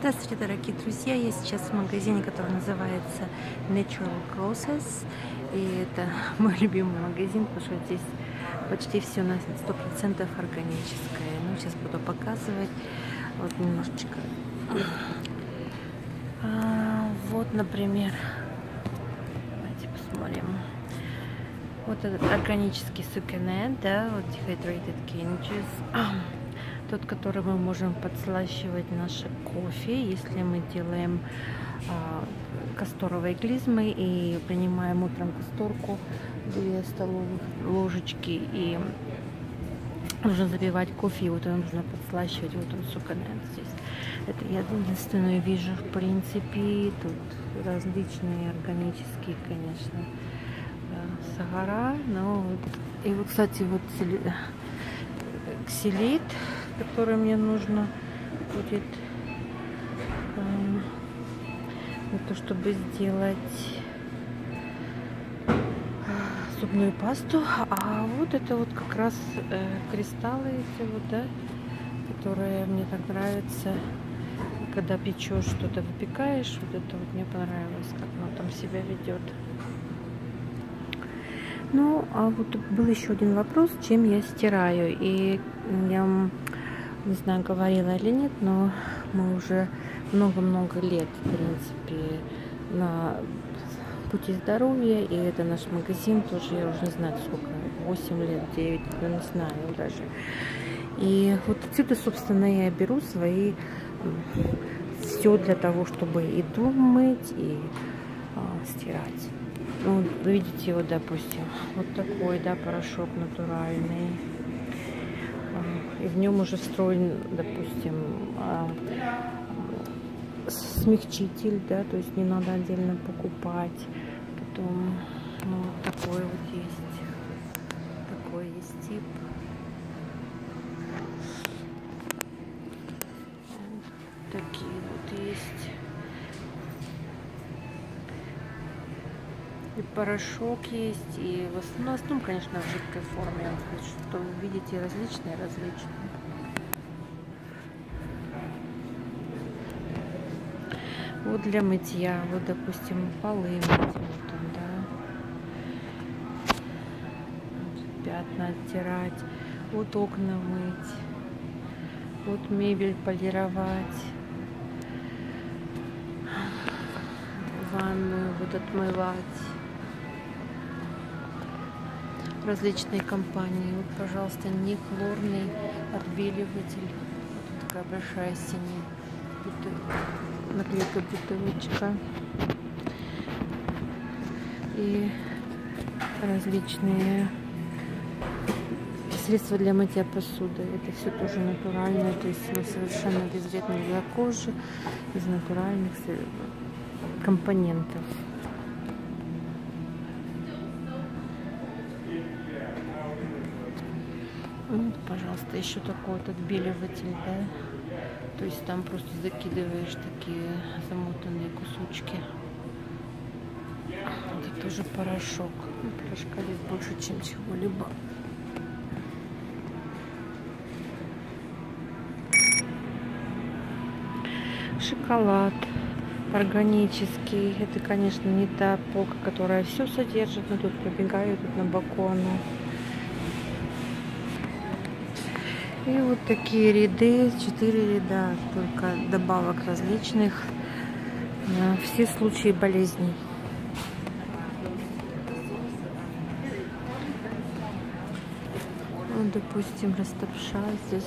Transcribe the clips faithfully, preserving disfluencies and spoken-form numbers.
Здравствуйте, дорогие друзья! Я сейчас в магазине, который называется Natural Grocers. И это мой любимый магазин, потому что здесь почти все на сто процентов органическое. Ну, сейчас буду показывать. Вот немножечко. А, вот, например, давайте посмотрим. Вот этот органический сукенет, да, вот Dehydrated Candies. Тот, который мы можем подслащивать наше кофе, если мы делаем а, касторовые клизмы и принимаем утром касторку, две столовых ложечки, и нужно запивать кофе, и вот его нужно подслащивать. Вот он, сукенет здесь. Это я единственную вижу, в принципе. Тут различные органические, конечно, сахара. Но вот, и вот, кстати, вот ксилит, который мне нужно будет э, для того, чтобы сделать э, зубную пасту. А вот это вот как раз э, кристаллы эти вот, да, которые мне так нравятся, когда печешь что-то, выпекаешь. Вот это вот мне понравилось, как оно там себя ведет. Ну, а вот был еще один вопрос, чем я стираю. И я не знаю, говорила или нет, но мы уже много-много лет, в принципе, на пути здоровья. И это наш магазин тоже, я уже не знаю, сколько, восемь лет, девять, я не знаю даже. И вот отсюда, собственно, я беру свои, все для того, чтобы и дом мыть, и а, стирать. Ну, видите, вот, допустим, вот такой, да, порошок натуральный. И в нем уже встроен, допустим, смягчитель, да, то есть не надо отдельно покупать. Потом, ну, вот такой вот есть, такой есть тип. Такие вот есть. И порошок есть, и в основном, в основном, конечно, в жидкой форме. Что вы видите, различные, различные. Вот для мытья, вот, допустим, полы мыть, вот он, да. Пятна оттирать, вот окна мыть, вот мебель полировать, ванную вот отмывать. Различные компании. Вот, пожалуйста, не хлорный отбеливатель. Вот такая большая синяя наклейка, бутылочка. И различные средства для мытья посуды. Это все тоже натуральное, то есть совершенно безвредно для кожи, из натуральных компонентов. Вот, пожалуйста, еще такой вот отбеливатель, да, то есть там просто закидываешь такие замотанные кусочки. Это тоже порошок. Порошка здесь больше, чем чего-либо. Шоколад органический. Это, конечно, не та полка, которая все содержит, но тут пробегаю, тут на боку оно. И вот такие ряды, четыре ряда, только добавок различных на все случаи болезней. Вот, допустим, растопша здесь.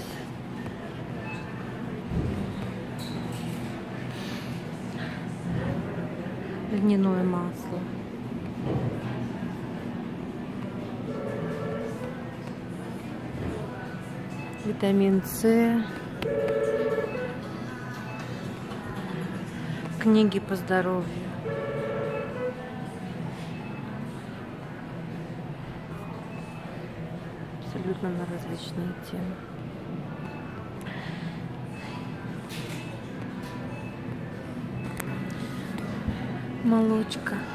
Льняное масло. Витамин С. Книги по здоровью. Абсолютно на различные темы. Молочка.